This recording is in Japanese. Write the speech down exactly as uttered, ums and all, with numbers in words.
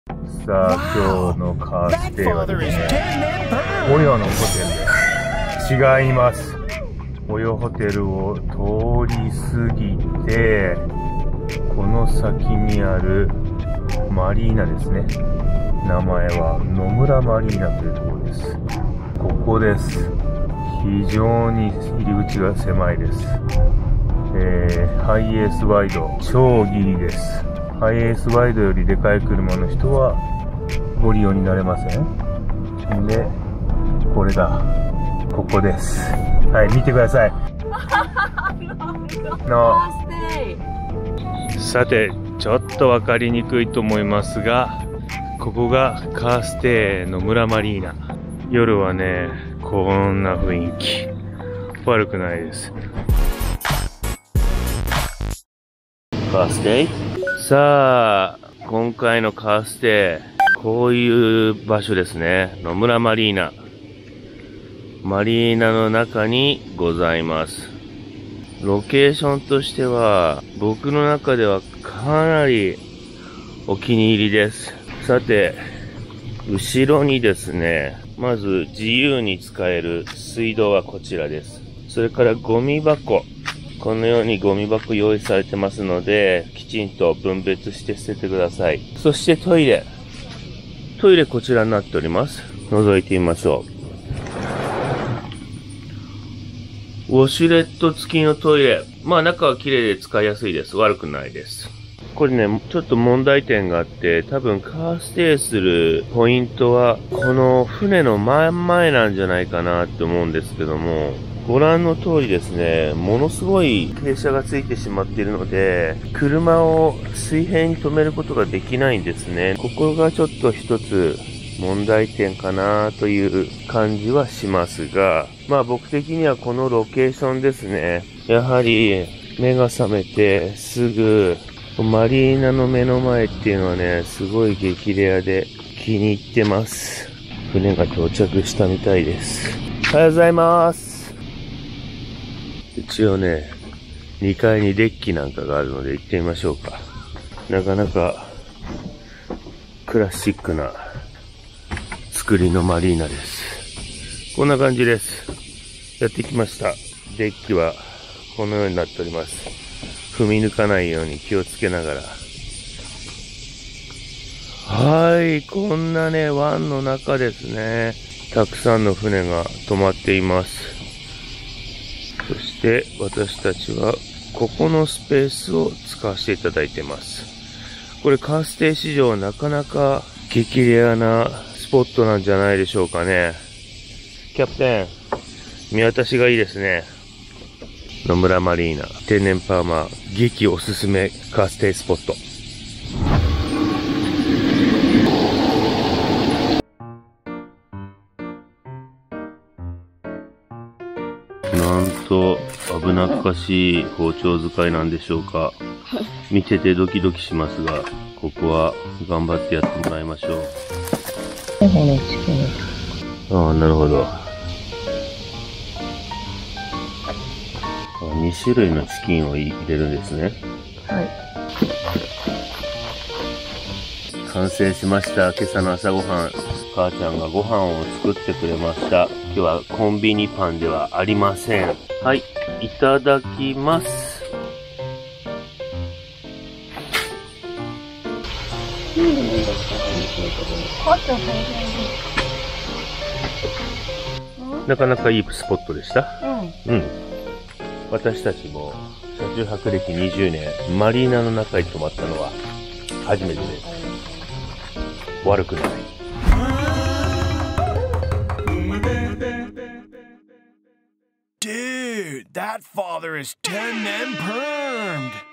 さあ、今日のカーステイはですね、オヨのホテルです。違います。オヨホテルを通り過ぎて、この先にあるマリーナですね。名前は野村マリーナというところです。ここです。非常に入り口が狭いです。えー、ハイエースワイド、超ギリです。ハイエースワイドよりでかい車の人はご利用になれません。で、これだ。ここです。はい、見てください。のさて、ちょっと分かりにくいと思いますが、ここがカーステイ野村マリーナ。夜はね、こんな雰囲気。悪くないです。カーステイ？さあ、今回のカーステイ、こういう場所ですね。野村マリーナ。マリーナの中にございます。ロケーションとしては、僕の中ではかなりお気に入りです。さて、後ろにですね、まず自由に使える水道はこちらです。それからゴミ箱。このようにゴミ箱用意されてますので、きちんと分別して捨ててください。そしてトイレ。トイレこちらになっております。覗いてみましょう。ウォシュレット付きのトイレ。まあ中は綺麗で使いやすいです。悪くないです。これね、ちょっと問題点があって、多分カーステイするポイントは、この船の真ん前なんじゃないかなって思うんですけども、ご覧の通りですね、ものすごい傾斜がついてしまっているので、車を水平に止めることができないんですね。ここがちょっと一つ問題点かなという感じはしますが、まあ僕的にはこのロケーションですね。やはり目が覚めてすぐマリーナの目の前っていうのはね、すごい激レアで気に入ってます。船が到着したみたいです。おはようございます。一応ね、にかいにデッキなんかがあるので行ってみましょうか。なかなかクラシックな作りのマリーナです。こんな感じです。やってきました。デッキはこのようになっております。踏み抜かないように気をつけながら。はい、こんなね、湾の中ですね。たくさんの船が止まっています。そして私たちはここのスペースを使わせていただいています。これカーステイ史上なかなか激レアなスポットなんじゃないでしょうかね。キャプテン、見渡しがいいですね。野村マリーナ天然パーマ激おすすめカーステイスポット。なんと危なっかしい包丁使いなんでしょうか。見ててドキドキしますが、ここは頑張ってやってもらいましょう。ああ、なるほど。に種類のチキンを入れるんですね。はい。完成しました。今朝の朝ごはん。母ちゃんがご飯を作ってくれました。今日はコンビニパンではありません。はい、いただきます。なかなかいいスポットでした。うん。うん。私たちも車中泊歴にじゅうねん、マリーナの中に泊まったのは初めてです。悪くない。 Dude, that father is ten and permed.